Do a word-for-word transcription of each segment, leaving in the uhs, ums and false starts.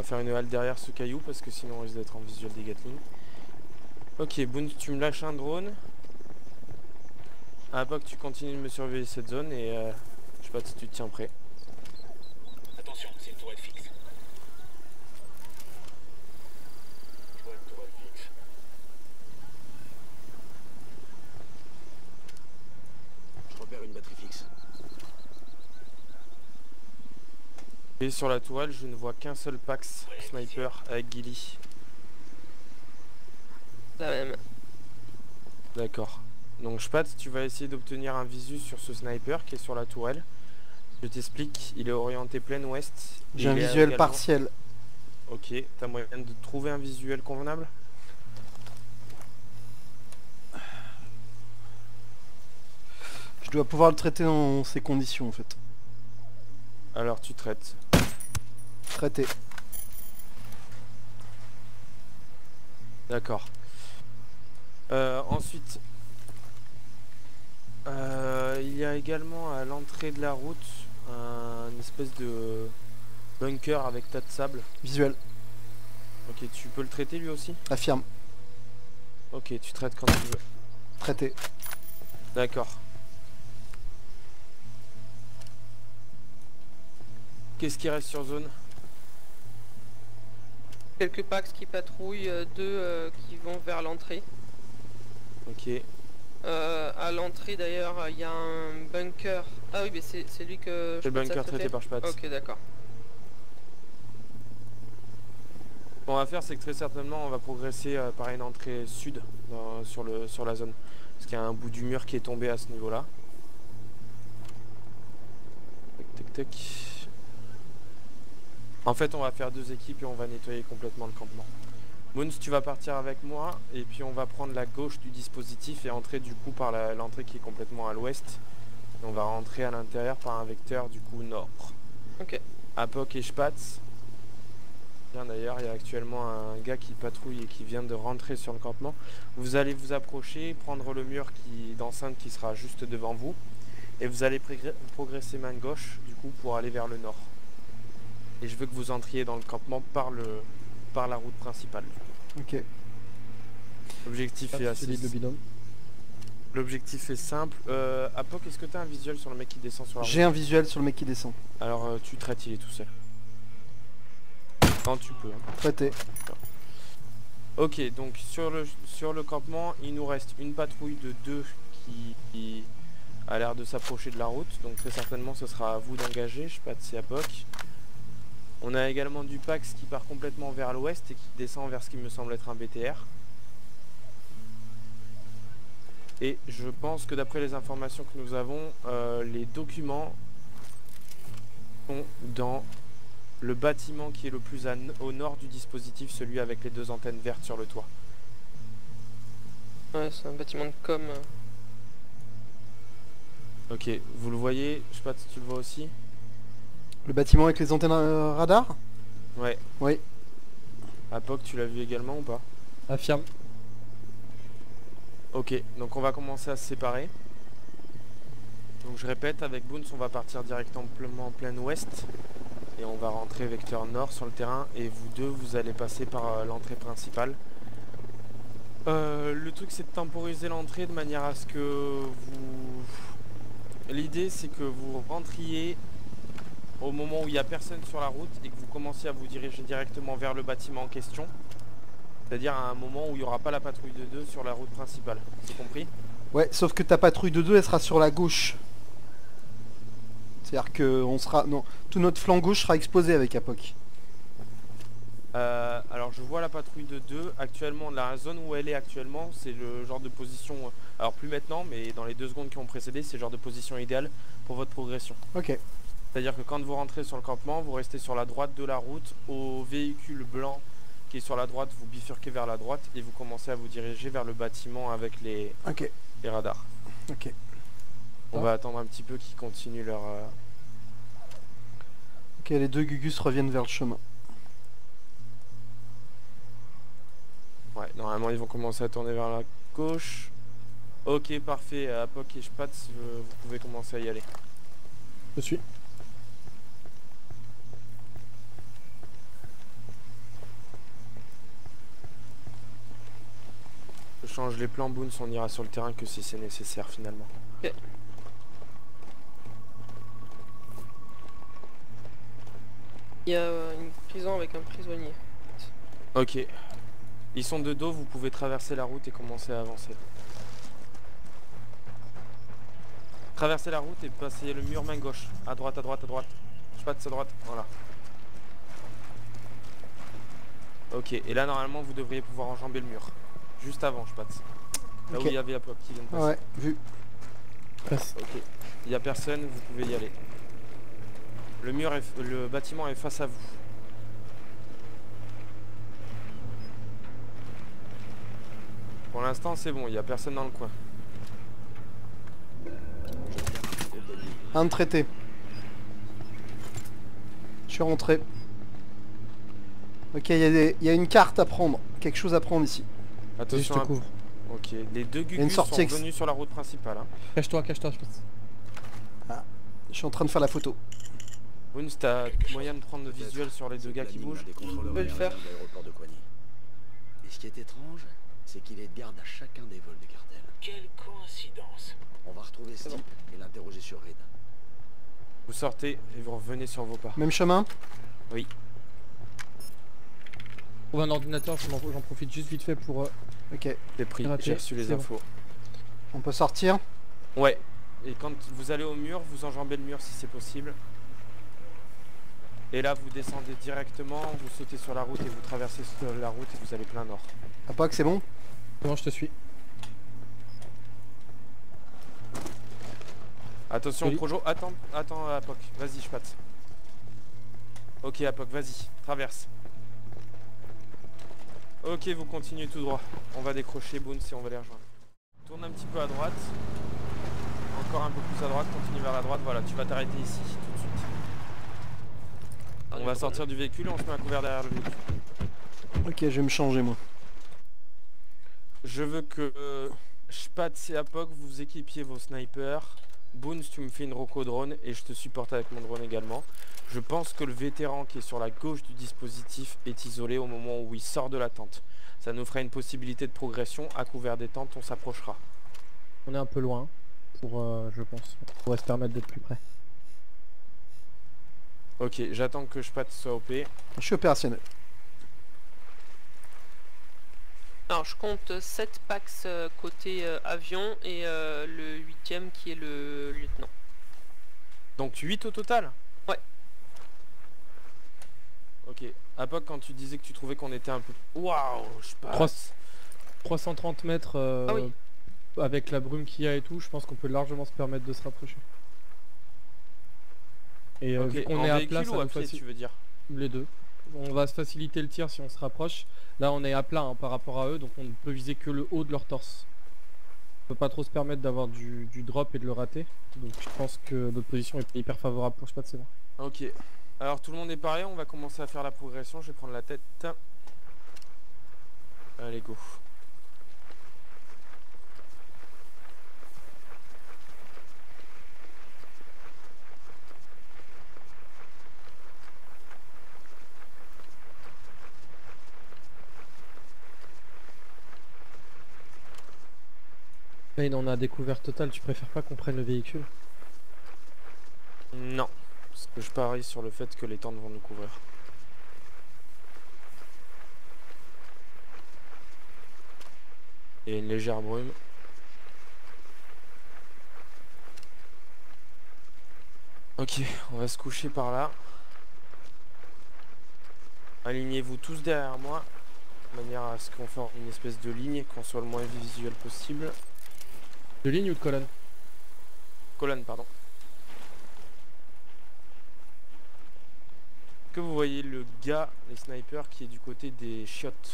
va faire une halte derrière ce caillou parce que sinon on risque d'être en visuel des Gatling. Ok, Boone, tu me lâches un drone. À pas que tu continues de me surveiller cette zone et euh, je sais pas si tu te tiens prêt. Attention, c'est une tourelle fixe. Je vois une tourelle fixe. Je repère une batterie fixe. Et sur la tourelle, je ne vois qu'un seul Pax sniper avec Gilly. La même. D'accord. Donc Spatz, tu vas essayer d'obtenir un visu sur ce sniper qui est sur la tourelle. Je t'explique, il est orienté plein ouest. J'ai un Il est visuel également- partiel. Ok, t'as moyen de trouver un visuel convenable? Je dois pouvoir le traiter dans ces conditions en fait. Alors tu traites. Traité. D'accord. Euh, ensuite, euh, il y a également à l'entrée de la route un une espèce de bunker avec tas de sable. Visuel. Ok, tu peux le traiter lui aussi? Affirme. Ok, tu traites quand tu veux. Traité. D'accord. Qu'est-ce qui reste sur zone? Quelques packs qui patrouillent, euh, deux euh, qui vont vers l'entrée. Ok. Euh, à l'entrée d'ailleurs, il y a un bunker. Ah oui, mais c'est c'est lui que C'est je le bunker traité par Spatz. Ok, d'accord. Ce qu'on va faire, c'est que très certainement on va progresser euh, par une entrée sud dans- sur, le, sur la zone. Parce qu'il y a un bout du mur qui est tombé à ce niveau-là. Tac tac tac. En fait, on va faire deux équipes et on va nettoyer complètement le campement. Moons, tu vas partir avec moi et puis on va prendre la gauche du dispositif et entrer du coup par la- l'entrée qui est complètement à l'ouest. Et on va rentrer à l'intérieur par un vecteur du coup nord. Ok. Apoc et Spatz. Bien d'ailleurs, il y a actuellement un gars qui patrouille et qui vient de rentrer sur le campement. Vous allez vous approcher, prendre le mur qui d'enceinte qui sera juste devant vous. Et vous allez progr- progresser main gauche du coup pour aller vers le nord. Et je veux que vous entriez dans le campement par, le, par la route principale. Ok. L'objectif est assez... le binôme. L'objectif est simple. Euh, Apoc, est-ce que tu as un visuel sur le mec qui descend sur la route? J'ai un visuel sur le mec qui descend. Alors euh, tu traites, il est tout seul. Quand tu peux. Hein. Traité. Ok, donc sur le, sur le campement, il nous reste une patrouille de deux qui, qui a l'air de s'approcher de la route. Donc très certainement ce sera à vous d'engager, je sais pas de c'est Apoc. On a également du Pax qui part complètement vers l'ouest et qui descend vers ce qui me semble être un B T R. Et je pense que d'après les informations que nous avons, euh, les documents sont dans le bâtiment qui est le plus à, au nord du dispositif, celui avec les deux antennes vertes sur le toit. Ouais, c'est un bâtiment de com. Ok, vous le voyez, je sais pas si tu le vois aussi. Le bâtiment avec les antennes euh, radar. Ouais. Oui. Apoc, tu l'as vu également ou pas? Affirme. Ok, donc on va commencer à se séparer. Donc je répète, avec Boons, on va partir directement en plein ouest. Et on va rentrer vecteur nord sur le terrain. Et vous deux, vous allez passer par euh, l'entrée principale. Euh, le truc, c'est de temporiser l'entrée de manière à ce que vous... L'idée, c'est que vous rentriez au moment où il n'y a personne sur la route et que vous commenciez à vous diriger directement vers le bâtiment en question. C'est-à-dire à un moment où il n'y aura pas la patrouille de deux sur la route principale. C'est compris? Ouais, sauf que ta patrouille de deux, elle sera sur la gauche. C'est-à-dire que on sera... Non, tout notre flanc gauche sera exposé avec Apoc. Euh, alors je vois la patrouille de deux. Actuellement, la zone où elle est actuellement, c'est le genre de position... Alors plus maintenant, mais dans les deux secondes qui ont précédé, c'est le genre de position idéale pour votre progression. Ok. C'est-à-dire que quand vous rentrez sur le campement, vous restez sur la droite de la route. Au véhicule blanc qui est sur la droite, vous bifurquez vers la droite et vous commencez à vous diriger vers le bâtiment avec les, Ok. les radars. Ok. On Ah. va attendre un petit peu qu'ils continuent leur... euh, Ok, les deux Gugus reviennent vers le chemin. Ouais, normalement ils vont commencer à tourner vers la gauche. Ok, parfait. Apoc et Spatz, euh, vous pouvez commencer à y aller. Je suis. change les plans, Boons, on ira sur le terrain que si c'est nécessaire finalement. Ok. Il y a euh, une prison avec un prisonnier. Ok. Ils sont de dos, vous pouvez traverser la route et commencer à avancer. Traversez la route et passez le mur main gauche. À droite, à droite, à droite. Je passe à droite, voilà. Ok, et là normalement vous devriez pouvoir enjamber le mur. Juste avant, je passe. Là Ok. où il y avait Apoc qui vient de passer. Ouais, vu. Passe. Ok. Il n'y a personne, vous pouvez y aller. Le mur est, le bâtiment est face à vous. Pour l'instant c'est bon, il n'y a personne dans le coin. Un traité. Je suis rentré. Ok, il y, a des- il y a une carte à prendre. Quelque chose à prendre ici. Vas-y, je Attention te à... couvre. Ok, les deux une gugus sortie sont ex- revenus sur la route principale. Hein. Cache-toi, cache-toi, je pense. Je suis en train de faire la photo. Boons, t'as moyen de prendre le visuel sur les deux gars qui bougent? Des contrôleurs On peut le aériens faire. de l'aéroport de Coigny. Et ce qui est étrange, c'est qu'il est de garde à chacun des vols du cartel. Quelle coïncidence. On va retrouver ce C'est bon. type et l'interroger sur Reed. Vous sortez et vous revenez sur vos pas. Même chemin? Oui. Trouve un ordinateur, j'en j'en profite juste vite fait pour... euh, Ok. C'est pris, Raté, j'ai reçu les c'est bon. infos. On peut sortir? Ouais. Et quand vous allez au mur, vous enjambez le mur si c'est possible. Et là vous descendez directement, vous sautez sur la route et vous traversez sur la route et vous allez plein nord. Apoc, c'est bon? Comment je te suis. Attention au Oui. projo, attends, attends Apoc, vas-y je passe. Ok Apoc, vas-y, traverse. Ok, vous continuez tout droit. On va décrocher Boons et on va les rejoindre. Tourne un petit peu à droite. Encore un peu plus à droite, continue vers la droite, voilà, tu vas t'arrêter ici tout de suite. On va sortir du véhicule et on se met à couvert derrière le véhicule. Ok, je vais me changer moi. Je veux que euh, Spatz et Apoc vous équipiez vos snipers. Boons, tu me fais une roco drone et je te supporte avec mon drone également. Je pense que le vétéran qui est sur la gauche du dispositif est isolé au moment où il sort de la tente. Ça nous fera une possibilité de progression. À couvert des tentes, on s'approchera. On est un peu loin, pour, euh, je pense. On pourrait se permettre d'être plus près. Ok, j'attends que Spatz soit O P. Je suis opérationnel. Alors je compte sept packs euh, côté euh, avion et euh, le huitième qui est le lieutenant. Donc huit au total? Ouais. Ok. Apoc, quand tu disais que tu trouvais qu'on était un peu... Waouh, Spatz. trois cent trente mètres euh, Ah oui. avec la brume qu'il y a et tout, je pense qu'on peut largement se permettre de se rapprocher. Et euh, Ok, vu qu'on en est à véhicule plat, ça ou à nous pied, faci- tu veux dire? les deux. On va se faciliter le tir si on se rapproche. Là on est à plat hein, par rapport à eux, donc on ne peut viser que le haut de leur torse. On peut pas trop se permettre d'avoir du, du drop et de le rater. Donc je pense que notre position est hyper favorable pour Spatz, c'est bon. Ok. Alors tout le monde est pareil, on va commencer à faire la progression. Je vais prendre la tête. Allez, go. Là on a découvert total, tu préfères pas qu'on prenne le véhicule? Non. Parce que je parie sur le fait que les tentes vont nous couvrir. Il y a une légère brume. Ok, on va se coucher par là. Alignez-vous tous derrière moi. De manière à ce qu'on fasse une espèce de ligne, qu'on soit le moins visuel possible. De ligne ou de colonne? Colonne, pardon. Que vous voyez le gars, les snipers, qui est du côté des chiottes.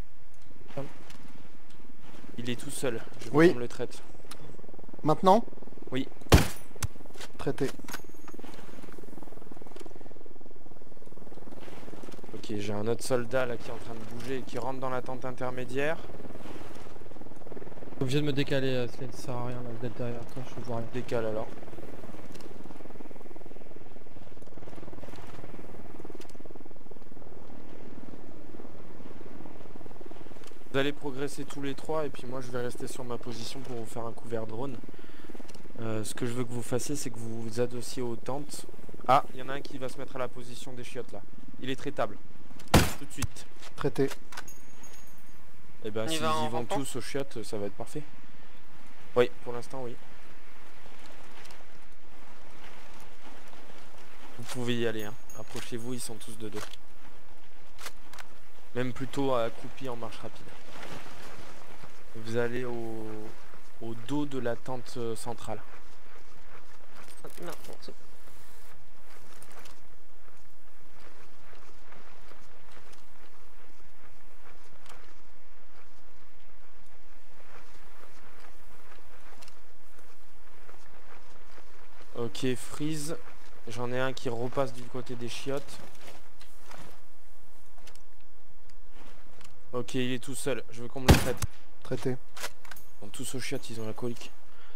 Il est tout seul. Je veux Oui. qu'on me le traite. Maintenant? Oui. Traité. Ok, j'ai un autre soldat là qui est en train de bouger et qui rentre dans la tente intermédiaire. Obligé de me décaler, euh, Slane, ça sert à rien là, d'être derrière toi, je vois rien. Décale alors. Vous allez progresser tous les trois et puis moi je vais rester sur ma position pour vous faire un couvert drone. Euh, ce que je veux que vous fassiez, c'est que vous vous adossiez aux tentes. Ah, il y en a un qui va se mettre à la position des chiottes là. Il est traitable. Tout de suite. Traité. Et ben On y s'ils va en y vont rampant tous aux chiottes, ça va être parfait. Oui, pour l'instant oui. Vous pouvez y aller, hein. Approchez-vous, ils sont tous de dos. Même plutôt accroupis en marche rapide. Vous allez au, au dos de la tente euh, centrale. Ah, non, bon, c'est- Ok, freeze. J'en ai un qui repasse du côté des chiottes. Ok, il est tout seul. Je veux qu'on me le traite. Traité. Ils sont tous aux chiottes, ils ont la colique.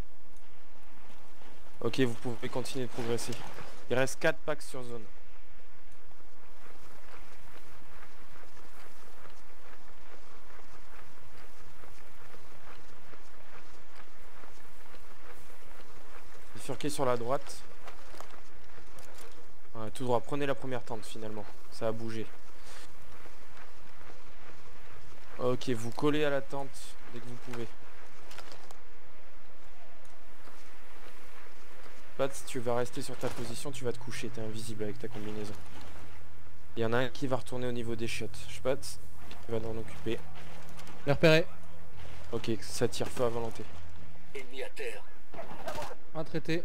Ok, vous pouvez continuer de progresser. Il reste quatre packs sur zone. Bifurquez sur la droite. Ouais, tout droit, prenez la première tente finalement. Ça a bougé. Ok, vous collez à la tente dès que vous pouvez. Pat, si tu vas rester sur ta position, tu vas te coucher, t'es invisible avec ta combinaison. Il y en a un qui va retourner au niveau des chiottes. Pat, tu vas en occuper. Les repéré. Ok, ça tire feu à volonté. Ennemi à terre. Un traité.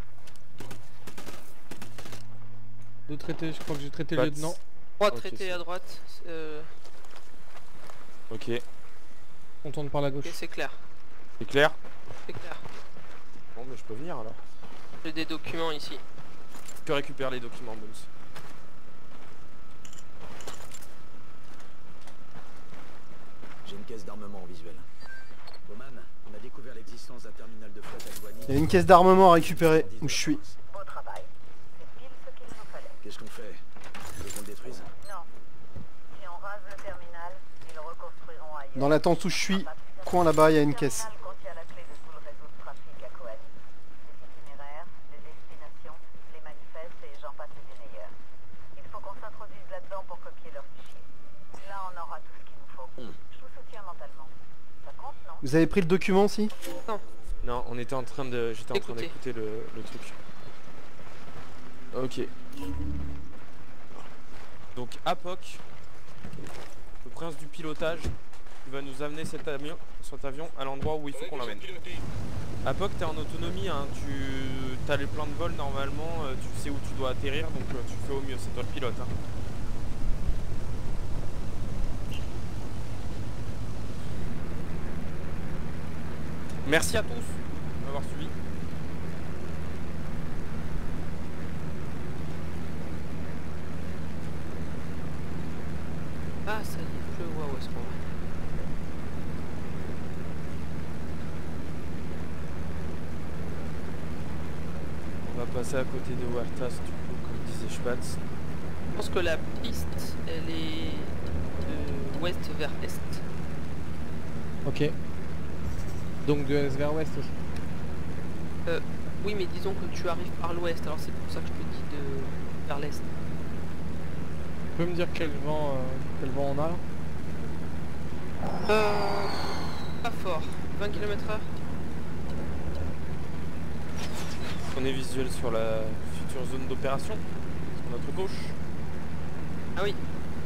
Deux traités, je crois que j'ai traité le Pat. lieutenant. Trois Ok, traités c'est à bon. droite. Euh, Ok, On tourne par la gauche. ok, c'est clair. c'est clair? C'est clair. Bon, mais je peux venir alors. J'ai des documents ici. Tu récupères les documents, Bones. J'ai une caisse d'armement en visuel. Bowman, on a découvert l'existence d'un terminal de flotte à douanier. Il y a une caisse d'armement à récupérer où je suis. Beau travail. C'est pile ce qu'il nous fallait. Qu'est-ce qu'on fait? Tu veux qu'on le détruise? Non. Si on rase le terminal, ils le reconstruiront ailleurs. Dans la tente où je suis, coin là-bas, il y a une caisse. Le terminal contient la clé de tout le réseau de trafic à Koani. Les itinéraires, les destinations, les manifestes et j'en passe et des meilleurs. Il faut qu'on s'introduise là-dedans pour copier leurs fichiers. Là, on aura tout ce qu'il nous faut. Hmm. Je vous soutiens mentalement. Ça compte, non? Vous avez pris le document aussi? Non, on était en train de... J'étais en train Écoutez. d'écouter le, le truc. Ok. Donc Apoc, le prince du pilotage, il va nous amener cet avion, cet avion à l'endroit où il faut qu'on l'amène. Apoc, t'es en autonomie, hein, tu as les plans de vol normalement, euh, tu sais où tu dois atterrir, donc euh, tu fais au mieux, c'est toi le pilote. Hein. Merci à tous de m'avoir suivi. Ah, ça y est, je le vois où est-ce qu'on va. On va passer à côté de Huertas, du coup, comme disait Spatz. Je pense que la piste, elle est de ouest vers est. Ok. Donc de est vers ouest aussi. Euh, oui, mais disons que tu arrives par l'ouest, alors c'est pour ça que je te dis de vers l'est. Tu peux me dire quel vent, euh, quel vent on a là? Euh, pas fort. vingt kilomètres heure. On est visuel sur la future zone d'opération, sur notre gauche. Ah oui.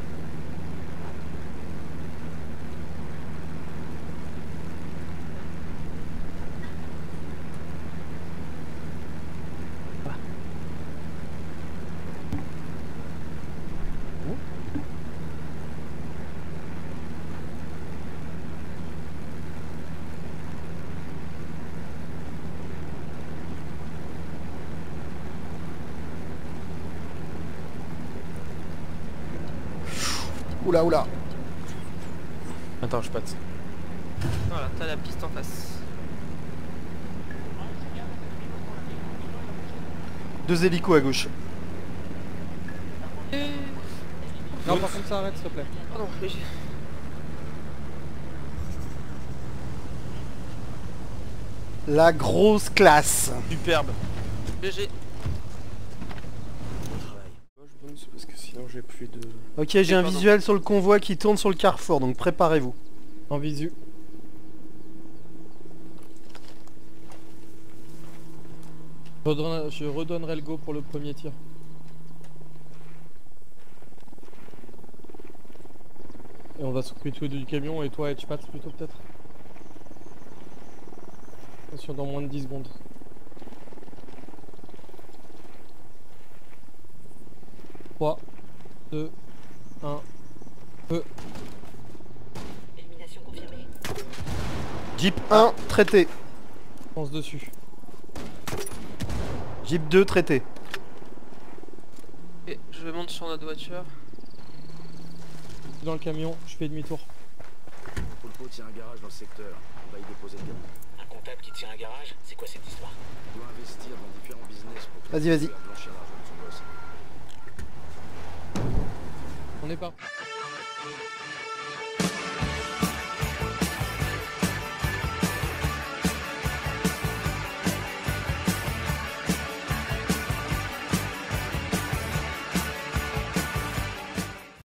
Oula oula. Attends, je passe. Voilà, t'as la piste en face. Deux hélicos à gauche. Et... Non, par contre ça arrête s'il te plaît. Pardon, mais j'ai... La grosse classe. Superbe. G G. Bon travail. Je bonus parce que sinon j'ai plus de... Ok, j'ai un pardon. visuel sur le convoi qui tourne sur le carrefour, donc préparez-vous. En visu. Je redonne- je redonnerai le go pour le premier tir. Et on va s'occuper tous les deux du camion et toi et tu passes plutôt peut-être. Attention dans moins de dix secondes. trois, deux, un, feu. Élimination confirmée. Jeep un, traité. Pense dessus. Jeep deux, traité. Et je monte sur notre voiture. Dans le camion, je fais demi-tour. Poulpo tient un garage dans le secteur. On va y déposer le camion. Un comptable qui tient un garage, c'est quoi cette histoire? Il doit investir dans différents business pour Vas-y, vas-y. blanchir l'argent de son boss. On est parti.